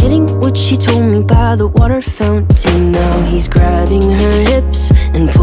forgetting what she told me by the water fountain. Now he's grabbing her hips and